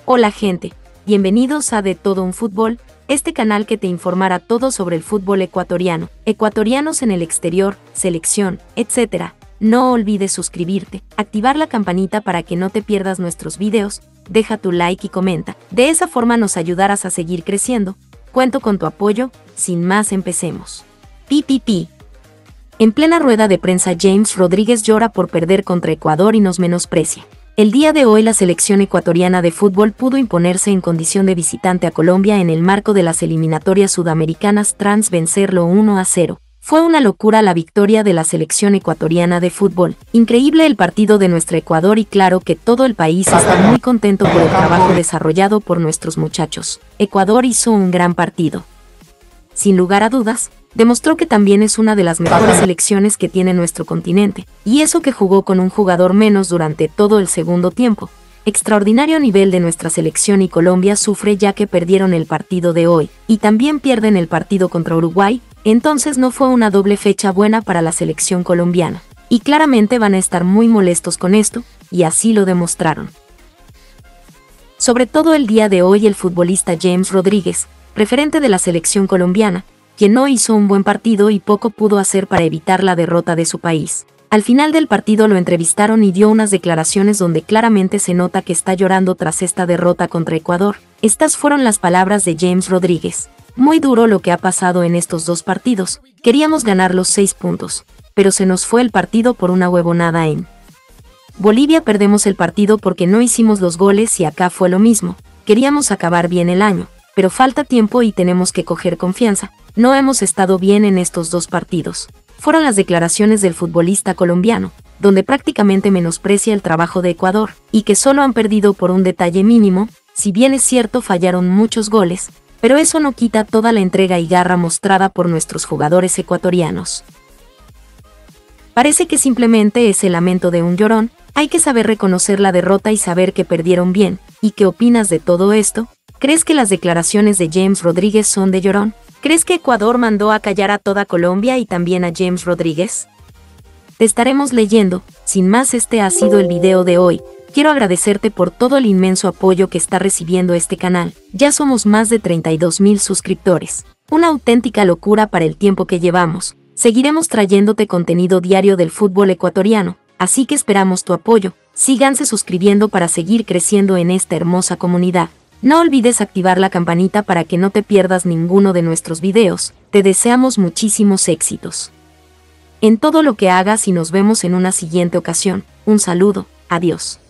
Hola gente, bienvenidos a De Todo un Fútbol, este canal que te informará todo sobre el fútbol ecuatoriano, ecuatorianos en el exterior, selección, etc. No olvides suscribirte, activar la campanita para que no te pierdas nuestros videos, deja tu like y comenta, de esa forma nos ayudarás a seguir creciendo. Cuento con tu apoyo, sin más empecemos. Pi. En plena rueda de prensa James Rodríguez llora por perder contra Ecuador y nos menosprecia. El día de hoy la selección ecuatoriana de fútbol pudo imponerse en condición de visitante a Colombia en el marco de las eliminatorias sudamericanas tras vencerlo 1-0. Fue una locura la victoria de la selección ecuatoriana de fútbol. Increíble el partido de nuestro Ecuador y claro que todo el país está muy contento por el trabajo desarrollado por nuestros muchachos. Ecuador hizo un gran partido. Sin lugar a dudas, demostró que también es una de las mejores selecciones que tiene nuestro continente, y eso que jugó con un jugador menos durante todo el segundo tiempo. Extraordinario nivel de nuestra selección y Colombia sufre ya que perdieron el partido de hoy, y también pierden el partido contra Uruguay, entonces no fue una doble fecha buena para la selección colombiana. Y claramente van a estar muy molestos con esto, y así lo demostraron. Sobre todo el día de hoy el futbolista James Rodríguez, referente de la selección colombiana, quien no hizo un buen partido y poco pudo hacer para evitar la derrota de su país. Al final del partido lo entrevistaron y dio unas declaraciones donde claramente se nota que está llorando tras esta derrota contra Ecuador. Estas fueron las palabras de James Rodríguez. Muy duro lo que ha pasado en estos dos partidos. Queríamos ganar los 6 puntos, pero se nos fue el partido por una huevonada en Bolivia. Perdemos el partido porque no hicimos los goles y acá fue lo mismo. Queríamos acabar bien el año, pero falta tiempo y tenemos que coger confianza. No hemos estado bien en estos dos partidos. Fueron las declaraciones del futbolista colombiano, donde prácticamente menosprecia el trabajo de Ecuador, y que solo han perdido por un detalle mínimo. Si bien es cierto fallaron muchos goles, pero eso no quita toda la entrega y garra mostrada por nuestros jugadores ecuatorianos. Parece que simplemente es el lamento de un llorón. Hay que saber reconocer la derrota y saber que perdieron bien. ¿Y qué opinas de todo esto? ¿Crees que las declaraciones de James Rodríguez son de llorón? ¿Crees que Ecuador mandó a callar a toda Colombia y también a James Rodríguez? Te estaremos leyendo. Sin más, este ha sido el video de hoy. Quiero agradecerte por todo el inmenso apoyo que está recibiendo este canal. Ya somos más de 32,000 suscriptores. Una auténtica locura para el tiempo que llevamos. Seguiremos trayéndote contenido diario del fútbol ecuatoriano, así que esperamos tu apoyo. Síganse suscribiendo para seguir creciendo en esta hermosa comunidad. No olvides activar la campanita para que no te pierdas ninguno de nuestros videos. Te deseamos muchísimos éxitos en todo lo que hagas y nos vemos en una siguiente ocasión. Un saludo, adiós.